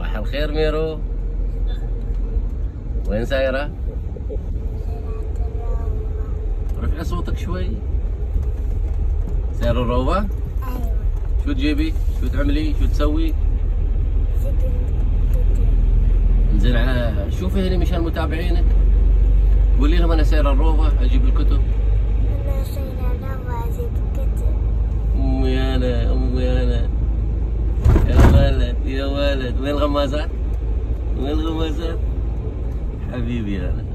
صباح الخير ميرو. وين سايرة؟ رفعي صوتك شوي. سايرة الروضة؟ ايوه. شو تجيبي؟ شو تعملي؟ شو تسوي؟ انزين شوفي هنا مشان متابعينك. قولي لهم انا سايرة الروضة اجيب الكتب. انا سايرة الروضة اجيب الكتب. امي انا امي انا. يا ولد يا ولد، وين الغمازات؟ وين الغمازات؟ حبيبي انا.